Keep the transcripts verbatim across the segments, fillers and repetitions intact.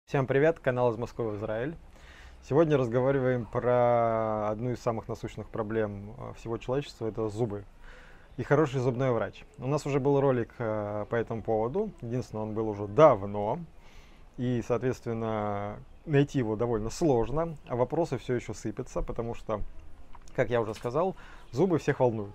Всем привет, канал из Москвы в Израиль. Сегодня разговариваем про одну из самых насущных проблем э, всего человечества, это зубы и хороший зубной врач. У нас уже был ролик э, по этому поводу, единственное, он был уже давно, и, соответственно, найти его довольно сложно, а вопросы все еще сыпятся, потому что, как я уже сказал, зубы всех волнуют.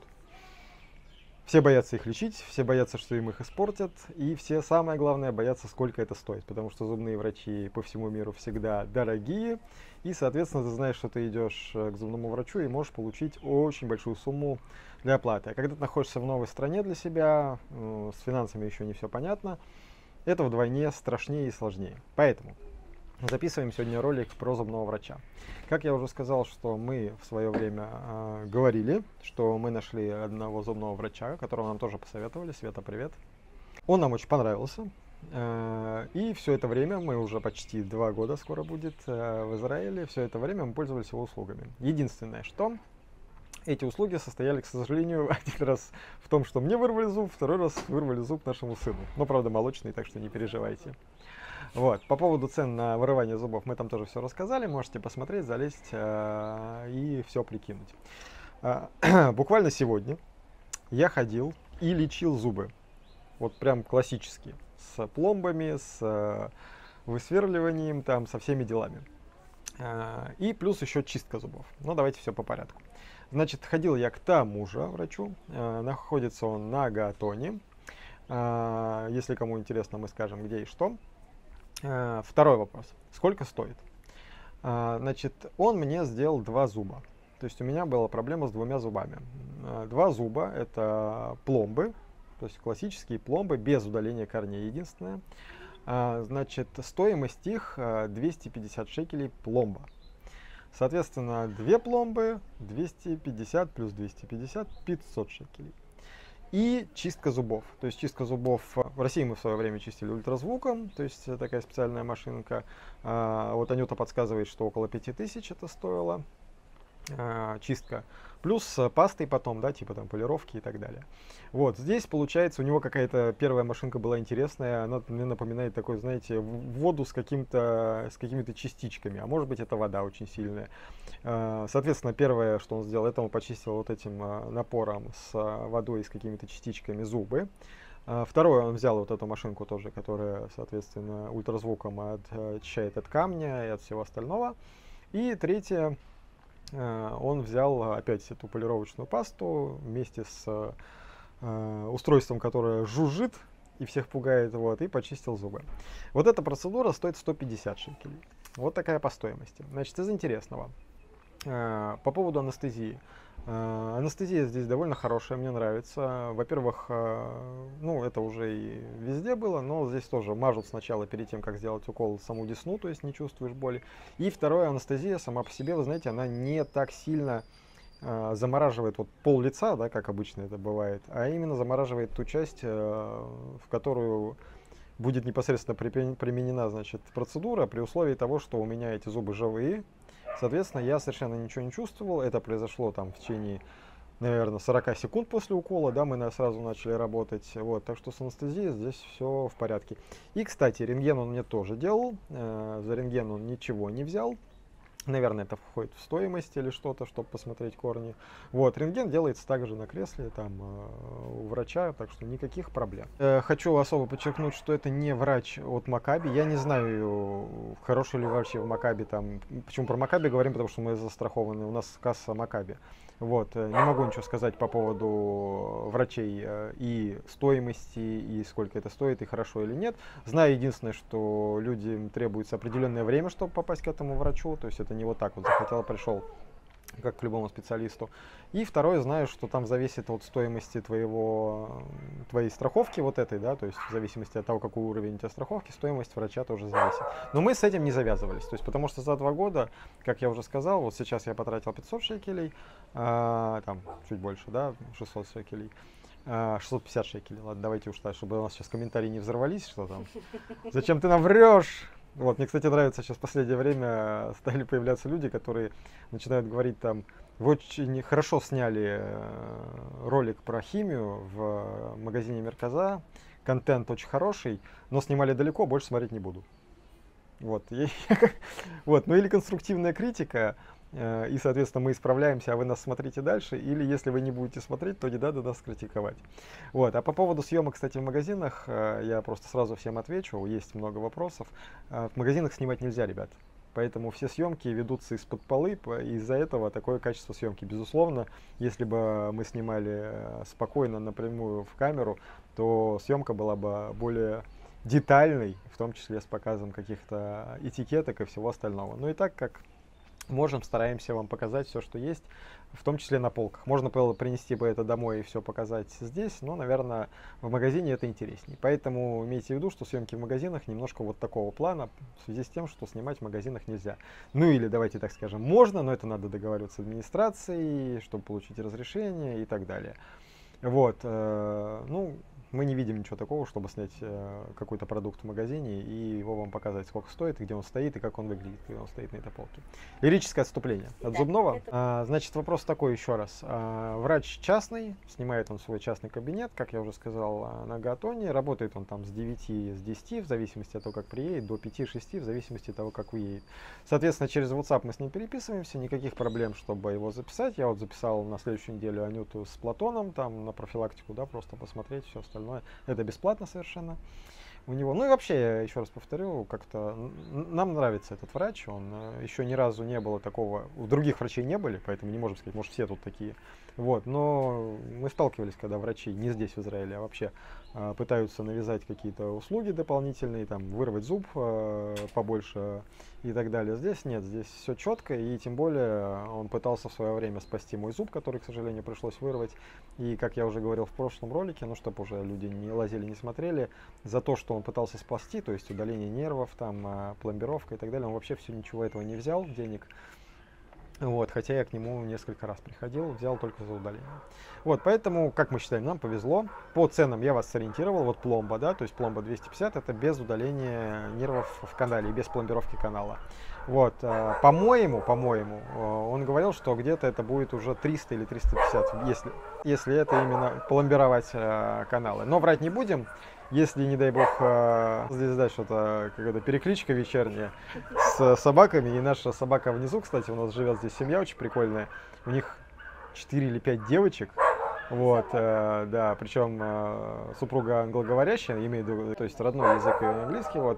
Все боятся их лечить, все боятся, что им их испортят, и все, самое главное, боятся, сколько это стоит, потому что зубные врачи по всему миру всегда дорогие, и, соответственно, ты знаешь, что ты идешь к зубному врачу и можешь получить очень большую сумму для оплаты. А когда ты находишься в новой стране для себя, э, с финансами еще не все понятно, это вдвойне страшнее и сложнее. Поэтому записываем сегодня ролик про зубного врача. Как я уже сказал, что мы в свое время э, говорили, что мы нашли одного зубного врача, которого нам тоже посоветовали. Света, привет. Он нам очень понравился. Э, и все это время, мы уже почти два года скоро будет э, в Израиле, все это время мы пользовались его услугами. Единственное, что эти услуги состояли, к сожалению, один раз в том, что мне вырвали зуб, второй раз вырвали зуб нашему сыну. Но, правда, молочный, так что не переживайте. Вот. По поводу цен на вырывание зубов мы там тоже все рассказали, можете посмотреть, залезть э, и все прикинуть. Э, буквально сегодня я ходил и лечил зубы, вот прям классические, с пломбами, с э, высверливанием, там, со всеми делами. Э, и плюс еще чистка зубов. Но давайте все по порядку. Значит, ходил я к тому же врачу, э, находится он на Гаатоне. Э, если кому интересно, мы скажем, где и что. Второй вопрос. Сколько стоит? Значит, он мне сделал два зуба. То есть у меня была проблема с двумя зубами. Два зуба — это пломбы, то есть классические пломбы без удаления корней, единственное. Значит, стоимость их двести пятьдесят шекелей пломба. Соответственно, две пломбы двести пятьдесят плюс двести пятьдесят — пятьсот шекелей. И чистка зубов. То есть чистка зубов в России мы в свое время чистили ультразвуком, то есть такая специальная машинка. А, вот Анюта подсказывает, что около пяти тысяч это стоило. А, чистка. Плюс пастой потом, да, типа там полировки и так далее. Вот, здесь получается у него какая-то первая машинка была интересная, она мне напоминает такой, знаете, воду с каким-то, с какими-то частичками, а может быть это вода очень сильная. А, соответственно, первое, что он сделал, это он почистил вот этим а, напором с а, водой и с какими-то частичками зубы. А, второе, он взял вот эту машинку тоже, которая, соответственно, ультразвуком очищает от камня и от всего остального. И третье, он взял опять эту полировочную пасту вместе с э, устройством, которое жужжит и всех пугает, вот, и почистил зубы. Вот эта процедура стоит сто пятьдесят шекелей. Вот такая по стоимости. Значит, из интересного. Э, по поводу анестезии. Э, анестезия здесь довольно хорошая, мне нравится. Во-первых, э, ну, это уже и везде было, но здесь тоже мажут сначала перед тем, как сделать укол, саму десну, то есть не чувствуешь боли. И второе, анестезия сама по себе, вы знаете, она не так сильно э, замораживает вот пол лица, да, как обычно это бывает, а именно замораживает ту часть, э, в которую будет непосредственно применена, значит, процедура, при условии того, что у меня эти зубы живые. Соответственно, я совершенно ничего не чувствовал. Это произошло там в течение, наверное, сорок секунд после укола, да, мы на, сразу начали работать. Вот, так что с анестезией здесь все в порядке. И, кстати, рентген он мне тоже делал. Э, за рентген он ничего не взял. Наверное, это входит в стоимость или что-то, чтобы посмотреть корни. Вот, рентген делается также на кресле, там, э, у врача, так что никаких проблем. Э, хочу особо подчеркнуть, что это не врач от Макаби. Я не знаю, хороший ли врач в Макаби там. Почему про Макаби говорим, потому что мы застрахованы, у нас касса Макаби. Вот, не могу ничего сказать по поводу врачей и стоимости, и сколько это стоит, и хорошо или нет. Знаю единственное, что людям требуется определенное время, чтобы попасть к этому врачу, то есть это не вот так вот захотел, пришел, как к любому специалисту. И второе, знаю, что там зависит от стоимости твоего, твоей страховки вот этой, да, то есть в зависимости от того, какой уровень у тебя страховки, стоимость врача тоже зависит. Но мы с этим не завязывались, то есть потому что за два года, как я уже сказал, вот сейчас я потратил пятьсот шекелей, а, там чуть больше, да, шестьсот шекелей. шестьсот пятьдесят шекелей, ладно, давайте уж так, чтобы у нас сейчас комментарии не взорвались, что там, зачем ты нам врешь? Вот, мне, кстати, нравится, сейчас в последнее время стали появляться люди, которые начинают говорить там, вы очень хорошо сняли ролик про химию в магазине Мерказа, контент очень хороший, но снимали далеко, больше смотреть не буду. Вот, и- вот, ну или конструктивная критика, э, и, соответственно, мы исправляемся, а вы нас смотрите дальше, или если вы не будете смотреть, то не надо нас критиковать. Вот, а по поводу съемок, кстати, в магазинах, э, я просто сразу всем отвечу, есть много вопросов. Э, В магазинах снимать нельзя, ребят. Поэтому все съемки ведутся из-под полы, по- и из-за этого такое качество съемки. Безусловно, если бы мы снимали э, спокойно напрямую в камеру, то съемка была бы более детальной, в том числе с показом каких-то этикеток и всего остального. Ну и так как можем, стараемся вам показать все, что есть, в том числе на полках. Можно было принести бы это домой и все показать здесь, но, наверное, в магазине это интереснее. Поэтому имейте в виду, что съемки в магазинах немножко вот такого плана, в связи с тем, что снимать в магазинах нельзя. Ну или, давайте так скажем, можно, но это надо договариваться с администрацией, чтобы получить разрешение и так далее. Вот, э, ну, мы не видим ничего такого, чтобы снять э, какой-то продукт в магазине и его вам показать, сколько стоит, и где он стоит, и как он выглядит, когда он стоит на этой полке. Лирическое отступление от Да, зубного. это- А, значит, вопрос такой еще раз. А, врач частный, снимает он свой частный кабинет, как я уже сказал, а, на Гатоне. Работает он там с девяти, с десяти, в зависимости от того, как приедет, до пяти-шести, в зависимости от того, как уедет. Соответственно, через WhatsApp мы с ним переписываемся, никаких проблем, чтобы его записать. Я вот записал на следующую неделю Анюту с Платоном, там на профилактику, да, просто посмотреть все остальное. Это бесплатно совершенно у него. Ну и вообще, я еще раз повторю, как-то н- нам нравится этот врач, он э, еще ни разу не было такого, у других врачей не были, поэтому не можем сказать, может все тут такие. Вот, но мы сталкивались, когда врачи не здесь в Израиле, а вообще э, пытаются навязать какие-то услуги дополнительные, там вырвать зуб э, побольше и так далее. Здесь нет, здесь все четко, и тем более он пытался в свое время спасти мой зуб, который, к сожалению, пришлось вырвать. И, как я уже говорил в прошлом ролике, ну, чтобы уже люди не лазили, не смотрели, за то, что он пытался спасти, то есть удаление нервов, там, а, пломбировка и так далее, он вообще все ничего этого не взял, денег. Вот, хотя я к нему несколько раз приходил, взял только за удаление. Вот, поэтому, как мы считаем, нам повезло. По ценам я вас сориентировал. Вот пломба, да, то есть пломба двести пятьдесят, это без удаления нервов в канале и без пломбировки канала. Вот, э, по-моему, по-моему, э, он говорил, что где-то это будет уже триста или триста пятьдесят, если, если это именно пломбировать э, каналы. Но врать не будем. Если, не дай бог, э, здесь дальше что-то, какая-то перекличка вечерняя с собаками, и наша собака внизу, кстати, у нас живет здесь семья очень прикольная, у них четыре или пять девочек, вот, э, да, причем э, супруга англоговорящая, имеет, в виду, то есть родной язык ее английский, вот,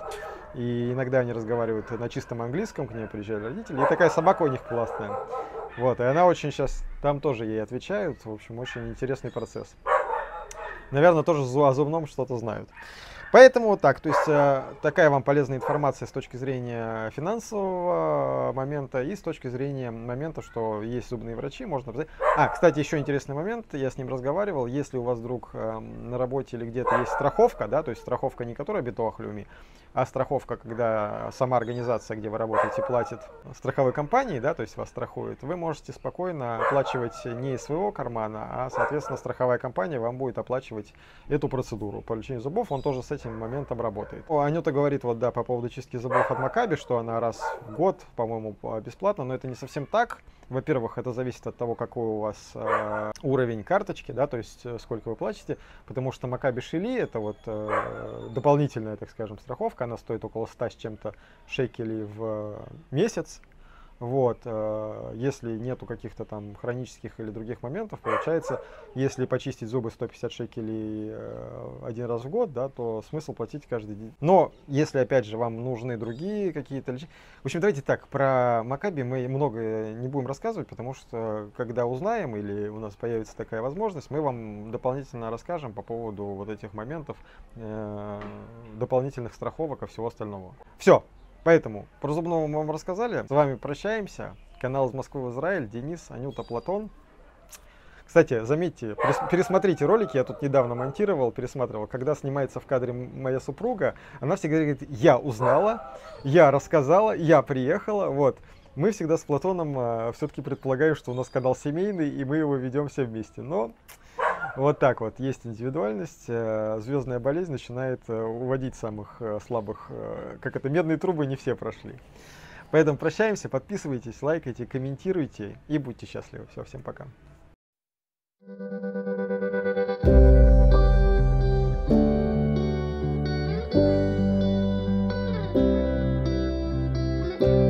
и иногда они разговаривают на чистом английском, к ней приезжали родители, и такая собака у них классная, вот, и она очень сейчас, там тоже ей отвечают, в общем, очень интересный процесс. Наверное, тоже о зубном что-то знают. Поэтому вот так, то есть э, такая вам полезная информация с точки зрения финансового момента и с точки зрения момента, что есть зубные врачи, можно... взять. А, кстати, еще интересный момент, я с ним разговаривал, если у вас вдруг э, на работе или где-то есть страховка, да, то есть страховка не которая Битоах Люми, а страховка, когда сама организация, где вы работаете, платит страховой компании, да, то есть вас страхует, вы можете спокойно оплачивать не из своего кармана, а, соответственно, страховая компания вам будет оплачивать эту процедуру по лечению зубов, он тоже с этим моментом работает. О, Анюта говорит, вот да, по поводу чистки зубов от Макаби, что она раз в год, по-моему, бесплатно, но это не совсем так. Во-первых, это зависит от того, какой у вас э, уровень карточки, да, то есть э, сколько вы платите, потому что Макаби Шили, это вот э, дополнительная, так скажем, страховка, она стоит около ста с чем-то шекелей в месяц. Вот, э, если нету каких-то там хронических или других моментов, получается, если почистить зубы сто пятьдесят шекелей э, один раз в год, да, то смысл платить каждый день. Но если, опять же, вам нужны другие какие-то лечения... В общем, давайте так, про Макаби мы много не будем рассказывать, потому что, когда узнаем или у нас появится такая возможность, мы вам дополнительно расскажем по поводу вот этих моментов, э, дополнительных страховок и всего остального. Все. Поэтому про зубного мы вам рассказали. С вами прощаемся. Канал из Москвы в Израиль. Денис, Анюта, Платон. Кстати, заметьте, пересмотрите ролики, я тут недавно монтировал, пересматривал. Когда снимается в кадре моя супруга, она всегда говорит, я узнала, я рассказала, я приехала. Вот. Мы всегда с Платоном э, все-таки предполагаем, что у нас канал семейный, и мы его ведем все вместе. Но вот так вот, есть индивидуальность, э, звездная болезнь начинает э, уводить самых э, слабых, э, как это, медные трубы не все прошли. Поэтому прощаемся, подписывайтесь, лайкайте, комментируйте и будьте счастливы. Все, всем пока. Thank you.